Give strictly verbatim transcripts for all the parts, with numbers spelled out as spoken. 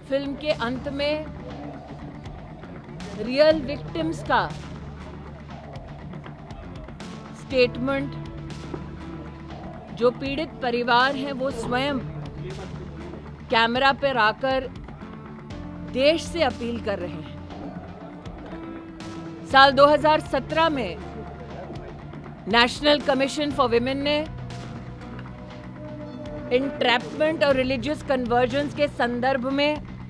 Film के अंत में रियल विक्टिम्स का स्टेटमेंट जो पीड़ित परिवार हैं वो स्वयं कैमरा पर आकर देश से अपील कर रहे हैं। साल दो हज़ार सत्रह में नेशनल कमीशन फॉर विमेन ने इंट्रैपमेंट और रिलीजियस कन्वर्जेंस के संदर्भ में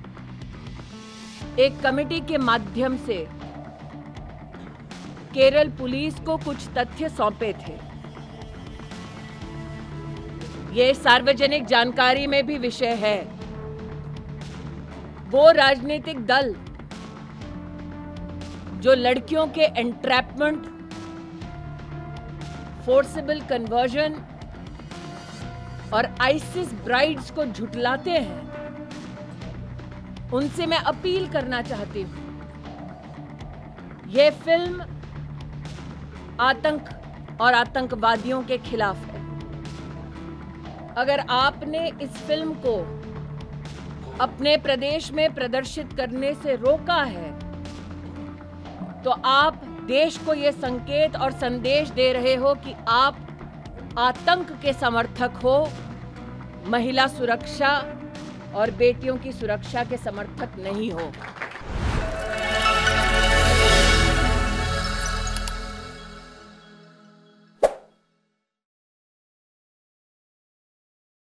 एक कमेटी के माध्यम से केरल पुलिस को कुछ तथ्य सौंपे थे। ये सार्वजनिक जानकारी में भी विषय है। वो राजनीतिक दल जो लड़कियों के एंट्रैपमेंट, फोर्सेबल कन्वर्जन और आइसिस ब्राइड्स को झुठलाते हैं, उनसे मैं अपील करना चाहती हूं। यह फिल्म आतंक और आतंकवादियों के खिलाफ है। अगर आपने इस फिल्म को अपने प्रदेश में प्रदर्शित करने से रोका है तो आप देश को यह संकेत और संदेश दे रहे हो कि आप आतंक के समर्थक हो, महिला सुरक्षा और बेटियों की सुरक्षा के समर्थक नहीं हो।